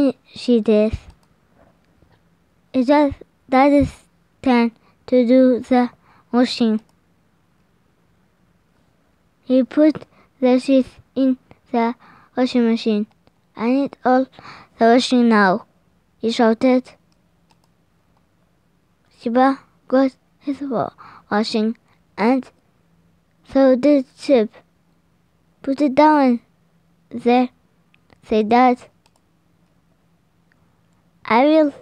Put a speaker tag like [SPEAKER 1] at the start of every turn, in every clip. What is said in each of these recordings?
[SPEAKER 1] she did. It was Daddy's turn to do the washing. He put the sheets in the washing machine. I need all the washing now, he shouted. Shiba got his washing, and so did Chip. Put it down there, said Dad. I will.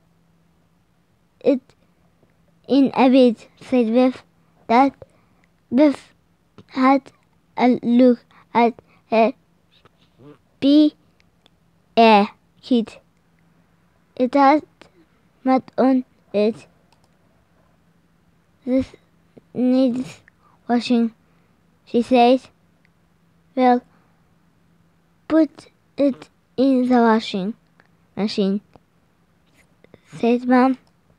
[SPEAKER 1] It in a bit, said Biff. Biff had a look at her PA kit. It had mud on it. This needs washing, she said. Well, put it in the washing machine, said Mom.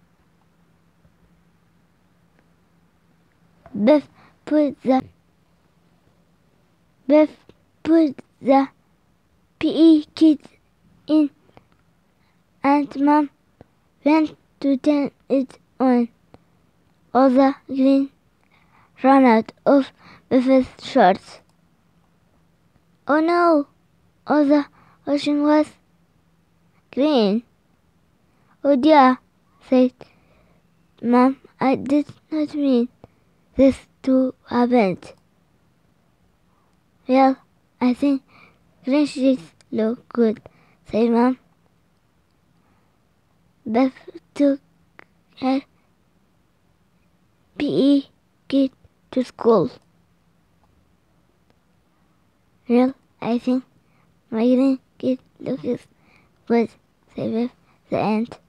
[SPEAKER 1] Biff put the PE kit in, and Mom went to turn it on. All the green ran out of Biff's shorts. Oh no! All the washing was green. Oh dear, said Mom. I did not mean this to happen. Well, I think green sheets look good, said Mom. Beth took her PE kit to school. Well, I think my green kit looks good, said Beth. The end.